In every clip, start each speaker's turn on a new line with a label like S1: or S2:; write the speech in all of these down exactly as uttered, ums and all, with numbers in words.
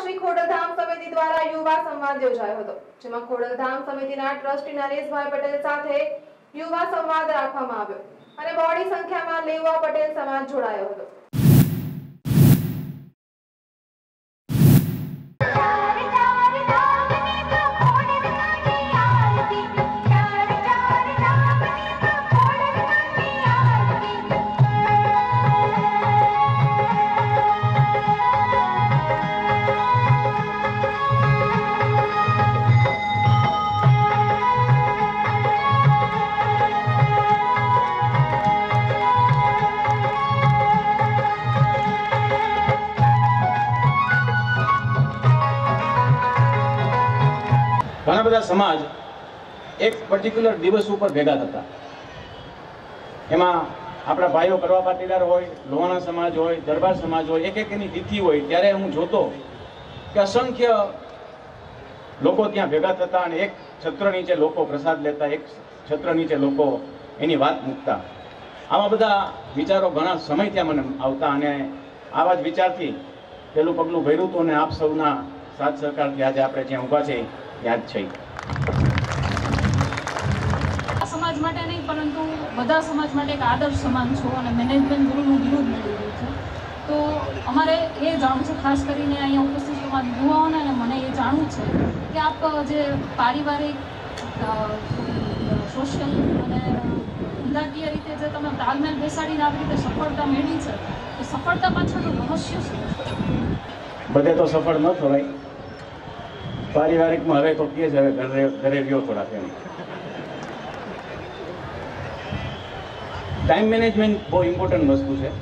S1: શ્રી ખોડલધામ સમિતિ દ્વારા યુવા સંવાદ યોજાયો હતો, જેમાં ખોડલધામ સમિતિના ટ્રસ્ટી નરેશભાઈ પટેલ સાથે યુવા સંવાદ રાખવામાં આવ્યો અને બોડી સંખ્યામાં લેવા પટેલ સમાજ જોડાયો હતો।
S2: ઘણા બધા સમાજ એક પર્ટિક્યુલર દિવસ ઉપર ભેગા થતા, એમાં આપણા ભાઈઓ કરવા પાટીદાર હોય, લોહાણા સમાજ હોય, દરબાર સમાજ હોય, એક એક એની તિથિ હોય। ત્યારે હું જોતો કે અસંખ્ય લોકો ત્યાં ભેગા થતા અને એક છત્ર નીચે લોકો પ્રસાદ લેતા, એક છત્ર નીચે લોકો એની વાત મૂકતા। આવા બધા વિચારો ઘણા સમયથી મને આવતા અને આવા જ વિચારથી પેલું પગલું ભર્યું હતું અને આપ સૌના સાથ સહકારથી આજે આપણે જ્યાં ઊભા છે યાદ છે।
S3: સમાજ માટે નહીં પરંતુ બધા સમાજ માટે એક આદર્શ સમાન છો અને મેનેજમેન્ટ ગુરુનું બિરુદ મળી રહ્યું છે, તો અમારે એ જાણવું છે, ખાસ કરીને અહીંયા ઉપસ્થિત સમાજ યુવાઓને અને મને એ જાણવું છે કે આપ જે પારિવારિક, સોશિયલ અને ધંધાકીય રીતે જે તમે તાલમેલ બેસાડીને આવી રીતે સફળતા મેળવી છે, એ સફળતા પાછળનું રહસ્ય શું છે?
S2: બધે તો સફળ ન થવાય, પારિવારિકમાં હવે તો કે છે હવે ઘરે ઘરે રહ્યો થોડા એમ। ટાઈમ મેનેજમેન્ટ બહુ ઇમ્પોર્ટન્ટ વસ્તુ છે।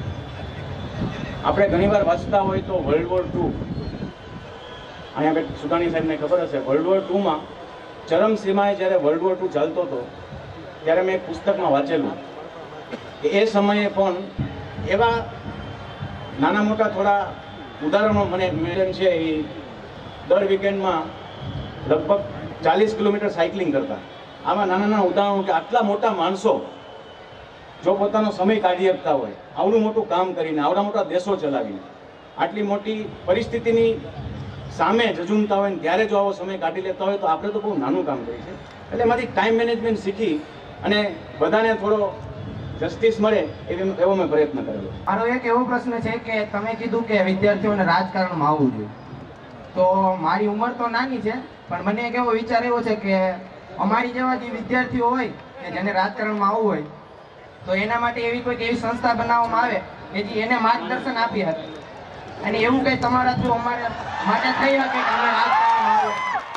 S2: આપણે ઘણીવાર વાંચતા હોય તો વર્લ્ડ વોર ટુ, અહીંયા કંઈક સુદાણી સાહેબને ખબર હશે, વર્લ્ડ વોર ટુમાં ચરમસીમાએ જ્યારે વર્લ્ડ વોર ટુ ચાલતો હતો ત્યારે મેં એક પુસ્તકમાં વાંચેલું કે એ સમયે પણ એવા નાના મોટા થોડા ઉદાહરણો મને મળ્યા છે। એ દર વીકેન્ડમાં લગભગ ચાલીસ કિલોમીટર સાયકલિંગ કરતા। આવા નાના નાના ઉદાહરણો કે આટલા મોટા માણસો જો પોતાનો સમય કાઢી શકતા હોય, આવડું મોટું કામ કરીને, આવડા મોટા દેશો ચલાવીને, આટલી મોટી પરિસ્થિતિની સામે ઝઝૂમતા હોય ને ત્યારે જો આવો સમય કાઢી લેતા હોય તો આપણે તો બહુ નાનું કામ કરીએ છીએ। એટલે એમાંથી ટાઈમ મેનેજમેન્ટ શીખી અને બધાને થોડો જસ્ટિસ મળે એવો મેં પ્રયત્ન કરેલો।
S4: મારો એક એવો પ્રશ્ન છે કે તમે કીધું કે વિદ્યાર્થીઓને રાજકારણમાં આવવું જોઈએ, તો મારી ઉંમર તો નાની છે પણ મને એક એવો વિચાર એવો છે કે અમારી જેવા જે વિદ્યાર્થીઓ હોય કે જેને રાજકારણમાં આવવું હોય તો એના માટે એવી કોઈક એવી સંસ્થા બનાવવામાં આવે કે જે એને માર્ગદર્શન આપી શકે અને એવું કંઈ તમારા થ્રુ અમારે માટે થઈ શકે કે અમે રાજકારણમાં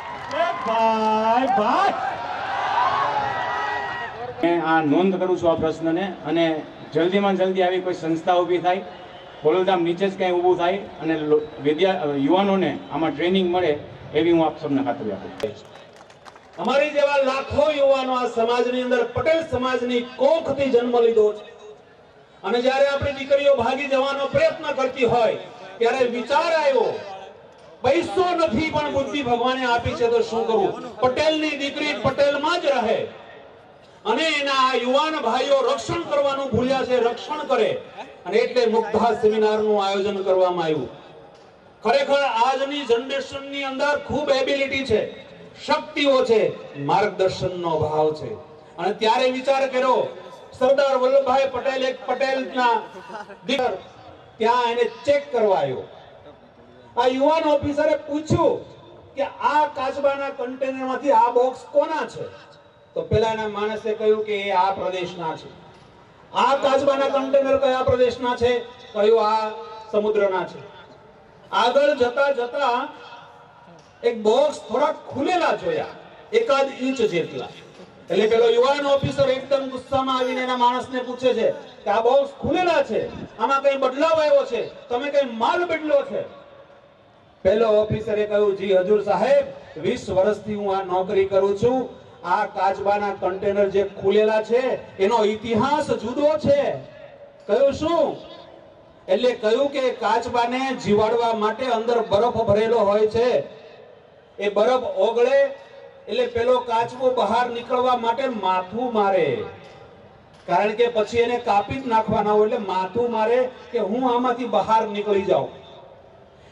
S2: આવે। આ નોંધ કરું છું આ પ્રશ્નને અને જલ્દીમાં જલ્દી આવી કોઈ સંસ્થા ઊભી થાય, ખોડલધામ નીચે જ કંઈ ઊભું થાય અને વિદ્યા યુવાનોને આમાં ટ્રેનિંગ મળે એવી હું આપ સૌને ખાતરી આપું છું।
S5: અમારી જેવા લાખો યુવાનો આ સમાજની અંદર પટેલ સમાજની કોખથી જન્મ લીધો છે અને જ્યારે આપણી દીકરીઓ ભાગી જવાનો પ્રયત્ન કરતી હોય ત્યારે વિચાર આવ્યો, પૈસો નથી પણ બુદ્ધિ ભગવાને આપી છે તો શું કરવું? પટેલની દીકરી પટેલમાં જ રહે અને એના યુવાન ભાઈઓ રક્ષણ કરવાનું ભૂલ્યા છે, રક્ષણ કરે અને એટલે મુગ્ધા સેમિનારનું આયોજન કરવામાં આવ્યું। ખરેખર આજની જનરેશનની અંદર ખૂબ એબિલિટી છે, શક્તિઓ છે, માર્ગદર્શનનો અભાવ છે અને ત્યારે વિચાર કર્યો, સરદાર વલ્લભભાઈ પટેલ એક પટેલના દીકર ત્યાં એને ચેક કરવા આવ્યો। આ યુવાન ઓફિસરે પૂછ્યું કે આ કાચબાના કન્ટેનરમાંથી આ બોક્સ કોના છે? તો પેલાના માણસે કહ્યું કે એ આ પ્રદેશના છે। આ કાચબાના કન્ટેનર કયા પ્રદેશના છે? કહ્યું આ સમુદ્રના છે। આગળ જતા જતા એક બોક્સ થોડા ખુલેલા જોયા, એકાદ ઇંચ જેટલા। એટલે પેલો યુવાન ઓફિસર એકદમ ગુસ્સામાં આવીને એના માણસને પૂછે છે કે આ બોક્સ ખુલેલા છે, આમાં કઈ બદલાવ આવ્યો છે, તમે કઈ માલ બદલ્યો છે? પેલો ઓફિસરે કહ્યું, જી હજુર સાહેબ, વીસ વર્ષથી હું આ નોકરી કરું છું, આ કાચબાના કન્ટેનર જે ખુલેલા છે એનો ઇતિહાસ જુદો છે। કહ્યું શું? એટલે કહ્યું કે કાચબાને જીવાડવા માટે અંદર બરફ ભરેલો હોય છે, એ બરફ ઓગળે એટલે પેલો કાચબો બહાર નીકળવા માટે માથું મારે, કારણ કે પછી એને કાપી જ નાખવાના હોય એટલે માથું મારે કે હું આમાંથી બહાર નીકળી જાઉં।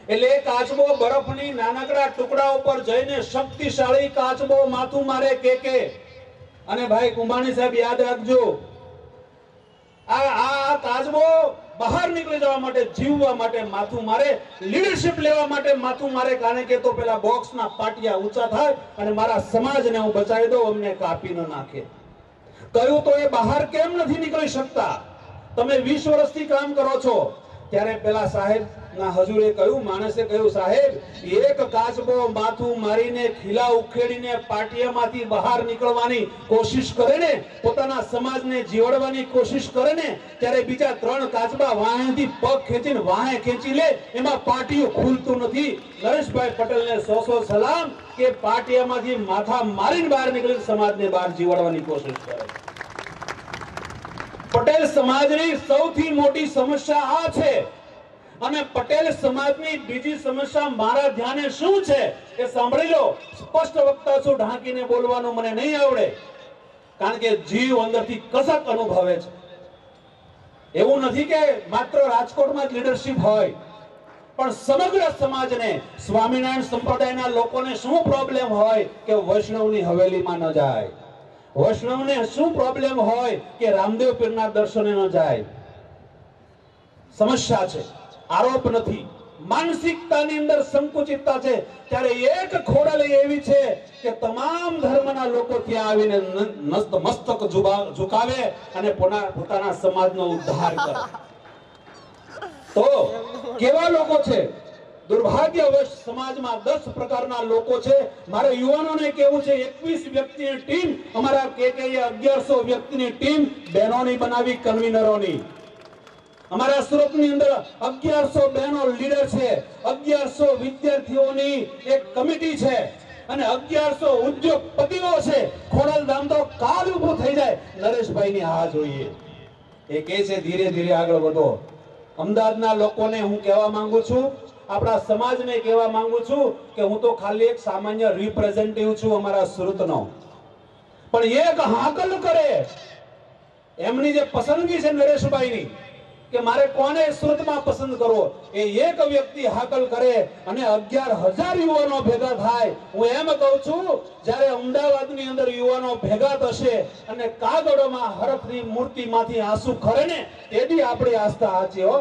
S5: એટલે એ કાચબો બરફની નાનકડા ટુકડા ઉપર જઈને શક્તિશાળી કાચબો માથું મારે કે કે અને ભાઈ કુંભાણી સાહેબ યાદ રાખજો, આ આ કાચબો બહાર નીકળી જવા માટે, જીવવા માટે માથું મારે, લીડરશિપ લેવા માટે માથું મારે, કારણ કે તો પેલા બોક્સના પાટિયા ઊંચા થાય અને મારા સમાજને હું બચાવી દઉં, અમને કાપી ન નાખે. કહ્યું તો એ બહાર કેમ નથી નીકળી શકતા? તમે વીસ વર્ષથી કામ કરો છો. ત્યારે પેલા સાહેબ ના હજુરે કહ્યું, માણસે કહ્યું, સાહેબ એક કાચબો માથું મારીને ખીલા ઉખેડીને પાટિયામાંથી બહાર નીકળવાની કોશિશ કરે ને, પોતાના સમાજને જીવડવાની કોશિશ કરે ને, ત્યારે બીજા ત્રણ કાચબા વાહેથી પગ ખેંચીને વાહે ખેંચી લે, એમાં પાટિયું ખુલતું નથી. નરેશભાઈ પટેલને સો સો સલામ કે પાટિયામાંથી માથા મારીને બહાર નીકળી સમાજને બહાર જીવડવાની કોશિશ કરે. પટેલ સમાજની સૌથી મોટી સમસ્યા આ છે. અને પટેલ સમાજની બીજી સમસ્યા મારા ધ્યાને શું છે એ સાંભળી લો. સ્પષ્ટ વક્તા છું, ઢાંકીને બોલવાનું મને નહીં આવડે, કારણ કે જીવ અંદરથી કસક અનુભવે છે. એવું નથી કે માત્ર રાજકોટમાં જ લીડરશિપ હોય, પણ સમગ્ર સમાજને, સ્વામિનારાયણ સંપ્રદાયના લોકોને શું પ્રોબ્લેમ હોય કે વૈષ્ણવની હવેલીમાં ન જાય, વૈષ્ણવને શું પ્રોબ્લેમ હોય કે રામદેવ પીરના દર્શને ન જાય. સમસ્યા છે, આરોપ નથી. માનસિકતાની અંદર સંકુચિતતા છે. ત્યારે એક ખોડલ એવી છે કે તમામ ધર્મના લોકો ત્યાં આવીને મસ્તક ઝુકાવે અને પોતાના સમાજનો ઉદ્ધાર કરે. તો કેવા લોકો છે? દુર્ભાગ્યવશ સમાજમાં દસ પ્રકારના લોકો છે. મારે યુવાનોને કહેવું છે, એકવીસ વ્યક્તિની ટીમ, અમારા કે કે અગિયારસો વ્યક્તિની ટીમ બહેનોની બનાવી, કન્વીનરોની. અમારા સુરતની અંદર અગિયારસો બહેનો લીડર છે, અગિયારસો વિદ્યાર્થીઓની એક કમિટી છે અને અગિયારસો ઉદ્યોગપતિઓ છે. ખોડલધામ તો કાલ ઊભું થઈ જાય, નરેશભાઈની હા જોઈએ. એ કહે છે ધીરે ધીરે આગળ વધો. અમદાવાદના લોકોને હું કહેવા માંગુ છું, આપણા સમાજને કહેવા માંગુ છું કે હું તો ખાલી એક સામાન્ય રિપ્રેઝેન્ટેટિવ છું અમારા સુરતનો, પણ એક હાકલ કરે, એમની જે પસંદગી છે નરેશભાઈની કે મારે કોને સુરતમાં પસંદ કરવો, એ એક વ્યક્તિ હાકલ કરે અને અગિયાર હજાર યુવાનો ભેગા થાય. હું એમ કહું છું, જ્યારે અમદાવાદની અંદર યુવાનો ભેગા થશે અને કાગળોમાં હરખની મૂર્તિમાંથી આંસુ ખરે ને, તેથી આપણી આસ્થા સાચી. હો,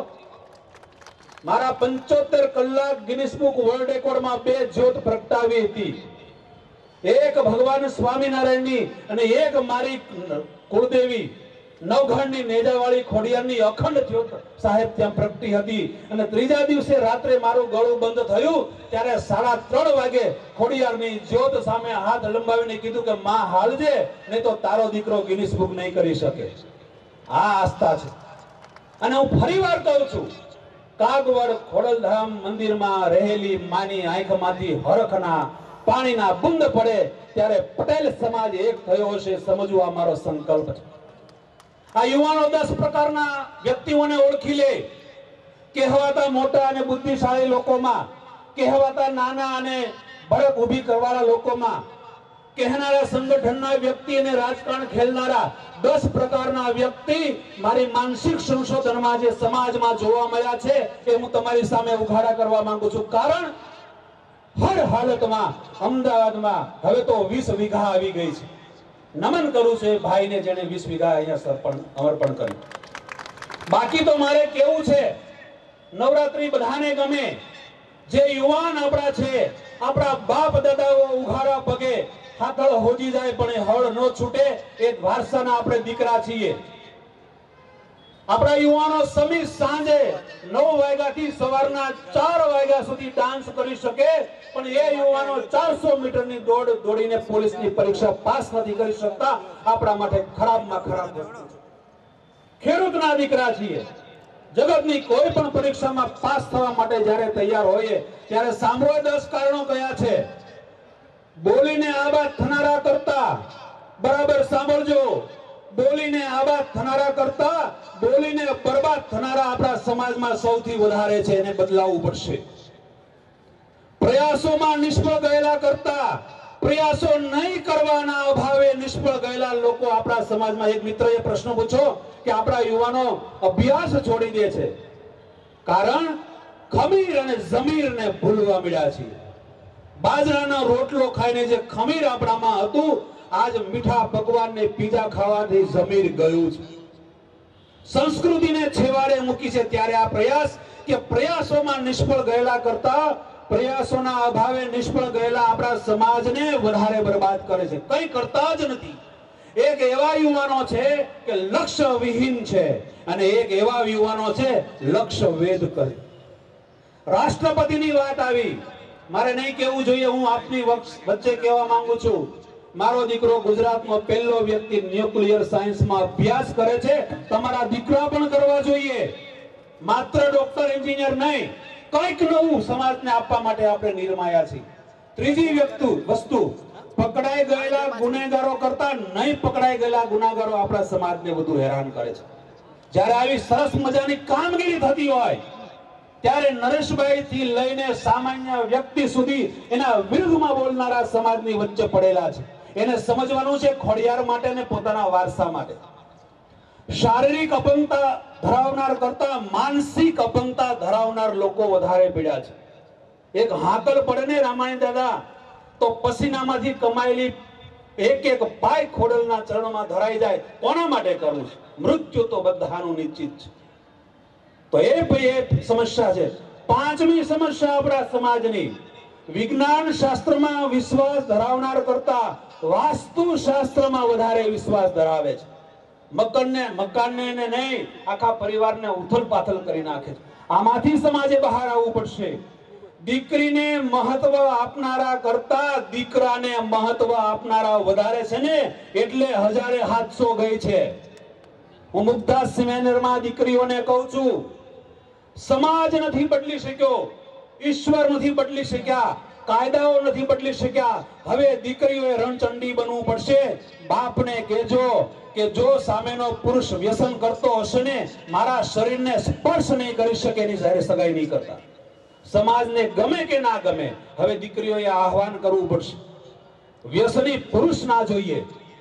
S5: મારા પંચોતેર કલાક ગિનિસ બુક વર્લ્ડ રેકોર્ડમાં બે જ્યોત પ્રગટાવી હતી. એક ભગવાન સ્વામિનારાયણની અને એક મારી કુળદેવી નવઘણની નેજાવાળી ખોડિયારની અખંડ જ્યોત સાહેબ ત્યાં પ્રગટી હતી. અને ત્રીજા દિવસે રાત્રે મારું ગળું બંધ થયું ત્યારે સાડા ત્રણ વાગે ખોડિયારની જ્યોત સામે હાથ લંબાવીને કીધું કે માં હાલજે, નહીં તો તારો દીકરો ગિનિસ બુક નહીં કરી શકે. આ આસ્થા છે. અને હું ફરીવાર કહું છું, કાગવડ ખોડલધામ મંદિરમાં રહેલી માની આંખમાંથી હરખના પાણીના બુંદ પડે ત્યારે પટેલ સમાજ એક થયો હશે, સમજવું આ મારો સંકલ્પ છે. આ યુવાનો દસ પ્રકારના વ્યક્તિઓને ઓળખી લે. કહેવાતા મોટા અને બુદ્ધિશાળી લોકોમાં, કહેવાતા નાના અને ભડક ઊભી કરવાના લોકોમાં, કહેનારા સંગઠનના વ્યક્તિ અને રાજકારણ ખેલનારા દસ પ્રકારના વ્યક્તિ મારી માનસિક સંશોધનમાં જે સમાજમાં જોવા મળ્યા છે એ હું તમારી સામે ઉઘાડા કરવા માંગુ છું. કારણ હર હાલતમાં અમદાવાદમાં હવે તો વીસ વીઘા આવી ગઈ છે. નમન કરું છું એ ભાઈને જેને વીસ વીઘા અહીંયા સરપણ અમર્પણ કર્યું. બાકી તો મારે કેવું છે, નવરાત્રી બધાને ગમે. જે યુવાન આપણા છે, આપણા બાપ દાદાઓ ઉઘાડા પગે હાથળ હોજી જાય પણ એ હળ ન છૂટે, એ વારસાના આપણે દીકરા છીએ. આપણા યુવાનો સમી સાંજે નવ વાગ્યાથી સવારના ચાર વાગ્યા સુધી ડાન્સ કરી શકે, પણ એ યુવાનો ચારસો મીટરની દોડ દોડીને પોલીસની પરીક્ષા પાસ નથી કરી શકતા. આપણા માટે ખરાબમાં ખરાબ વસ્તુ છે. ખેડૂતના દીકરા છીએ, જગતની કોઈ પણ પરીક્ષામાં પાસ થવા માટે જ્યારે તૈયાર હોઈએ ત્યારે સાંભળો દસ કારણો કયા છે. બોલીને આબાદ થનારા કરતા, બરાબર સાંભળજો, બોલીને આબાદ થનારા કરતા બોલીને બરબાદ થનારા આપણા સમાજમાં સૌથી વધારે છે. એને બદલાવવું પડશે. પ્રયાસોમાં નિષ્ફળ ગયેલા કરતા પ્રયાસો નહીં કરવાના અભાવે નિષ્ફળ ગયેલા લોકો આપણા સમાજમાં. એક મિત્રએ પ્રશ્ન પૂછ્યો કે આપણા યુવાનો અભ્યાસ છોડી દે છે, કારણ ખમીર અને જમીરને ભૂલવા મળ્યા છીએ. બાજરાનો રોટલો ખાઈને જે ખમીર આપણામાં હતું, આજ મીઠા પકવાનને પીઝા ખાવાથી જમીર ગયું છે. સંસ્કૃતિને છેવાડે મૂકી છે. ત્યારે આ પ્રયાસ કે પ્રયાસોમાં નિષ્ફળ ગયેલા કરતા પ્રયાસોના અભાવે નિષ્ફળ ગયેલા આપણા સમાજને વધારે બરબાદ કરે છે. કંઈ કરતા જ નથી. એક એવા યુવાનો છે કે લક્ષ્ય વિહીન છે અને એક એવા યુવાનો છે લક્ષ્ય વેદ કરે. રાષ્ટ્રપતિની વાત આવી, મારે નહીં કહેવું જોઈએ, હું આપની વચ્ચે કહેવા માંગુ છું. મારો દીકરો ગુજરાતનો પહેલો વ્યક્તિ ન્યુક્લિયર સાયન્સમાં અભ્યાસ કરે છે. તમારા દીકરા પણ કરવા જોઈએ. માત્ર ડોક્ટર એન્જિનિયર નહીં, કંઈક નવું સમાજને આપવા માટે આપણે નિર્માયા છીએ. ત્રીજી વ્યક્તિ વસ્તુ, પકડાઈ ગયેલા ગુનેગારો કરતા નહીં પકડાઈ ગયેલા ગુનેગારો આપણા સમાજને વધુ હેરાન કરે છે. જ્યારે આવી સરસ મજાની કામગીરી થતી હોય ત્યારે નરેશભાઈ થી લઈને સામાન્ય વ્યક્તિ સુધી એના વિરુદ્ધમાં બોલનારા સમાજની વચ્ચે પડેલા છે. એને સમજવાનું છે ખોડિયાર માટે ને પોતાના વારસા માટે. શારીરિક અપંગતા ધરાવનાર કરતા માનસિક અપંગતા ધરાવનાર લોકો વધારે પીડ્યા છે. એક હાકલ પડે ને રામાયણ દાદા, તો પસીનામાંથી કમાયેલી એક એક પાય ખોડલના ચરણમાં ધરાઈ જાય. કોના માટે કરવું છે? મૃત્યુ તો બધાનું નિશ્ચિત છે. તો એ એ સમસ્યા છે. પાંચમી સમસ્યા આપણા સમાજની, વિજ્ઞાન શાસ્ત્રમાં વિશ્વાસ ધરાવનાર કરતા વાસ્તુ શાસ્ત્રમાં વધારે વિશ્વાસ ધરાવે છે. મકાનને મકાનને નહીં, આખા પરિવારને ઉથલ પાથલ કરી નાખે છે. આમાંથી સમાજે બહાર આવવું પડશે. દીકરીને મહત્વ આપનારા કરતા દીકરાને મહત્વ આપનારા વધારે છે ને, એટલે હજારે હાથસો ગઈ છે. હું મુગ્ધા સિમેનરમાં દીકરીઓને કહું છું, સમાજ નથી બદલી શક્યો, ઈશ્વર નથી બદલી શક્યા, કાયદાઓ નથી બદલી શક્યા. હવે દીકરીઓએ રણચંડી બનવું પડશે. બાપને કહેજો કે જો સામેનો પુરુષ વ્યસન કરતો હશે ને, મારા શરીરને સ્પર્શ નહીં કરી શકે, એની સાથે સગાઈ નહીં કરતા. સમાજને ગમે કે ના ગમે, હવે દીકરીઓએ આહવાન કરવું પડશે. વ્યસની પુરુષ ના જોઈએ,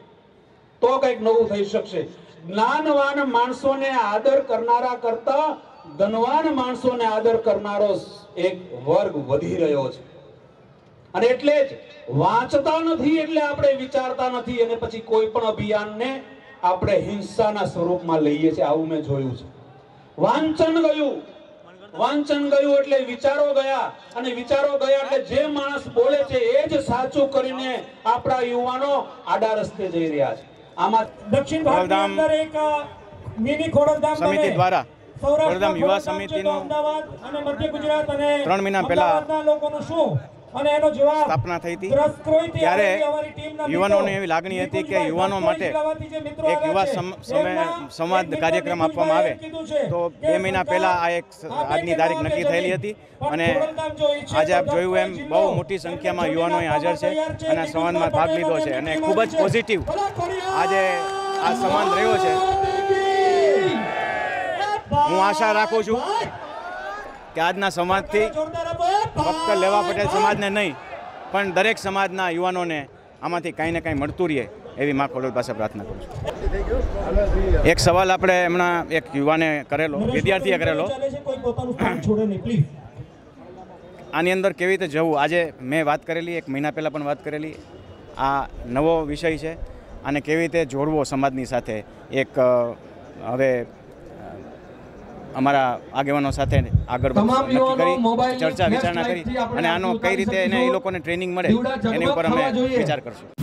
S5: તો કંઈક નવું થઈ શકશે. જ્ઞાનવાન માણસોને આદર કરનારા કરતા ધનવાન માણસોને આદર કરનારો એક વર્ગ વધી રહ્યો છે. અને એટલે જ વાંચતા નથી એટલે આપણે વિચારતા નથી, અને પછી કોઈ પણ અભિયાનને આપણે હિંસાના સ્વરૂપમાં લઈએ છીએ. આવું મેં જોયું છે. વાંચન ગયું, વાંચન ગયું એટલે વિચારો ગયા, અને વિચારો ગયા એટલે જે માણસ બોલે છે એ જ સાચું કરીને આપણા યુવાનો આડા રસ્તે જઈ રહ્યા છે. આમાં
S6: દક્ષિણ ભારતની અંદર એક મિની ખોડલધામ
S7: સમિતિ દ્વારા
S6: ખોડલધામ
S7: યુવા સમિતિનું
S6: અમદાવાદ અને મધ્ય ગુજરાત અને
S7: ત્રણ મહિના પહેલા
S6: લોકોનું શું અને એનો જવાબ
S7: સ્થાપના થઈ હતી. ત્યારે યુવાનોને એવી લાગણી હતી કે યુવાનો માટે એક યુવા સંવાદ કાર્યક્રમ આપવામાં આવે. તો બે મહિના પહેલા આ એક આજની તારીખ નક્કી થયેલી હતી, અને આજે આપ જોયું એમ બહુ મોટી સંખ્યામાં યુવાનોએ હાજર છે અને સંવાદમાં ભાગ લીધો છે, અને ખૂબ જ પોઝિટિવ આજે આ સંવાદ રહ્યો છે. હું આશા રાખું છું કે આજના સંવાદથી ફક્ત લેવા પટેલ સમાજને નહીં પણ દરેક સમાજના યુવાનોને આમાંથી કાંઈ ને કાંઈ મળતું રહે, એવી મા ખોડલ પાસે પ્રાર્થના કરું છું. એક સવાલ આપણે હમણાં એક યુવાને કરેલો, વિદ્યાર્થીએ કરેલો, આની અંદર કેવી રીતે જવું. આજે મેં વાત કરેલી, એક મહિના પહેલાં પણ વાત કરેલી. આ નવો વિષય છે, અને કેવી રીતે જોડવો સમાજની સાથે. એક હવે અમારા આગેવાનો સાથે આગળ નક્કી કરી ચર્ચા વિચારણા કરી, અને આનો કઈ રીતે એને એ લોકોને ટ્રેનિંગ મળે એની ઉપર અમે વિચાર કરશું.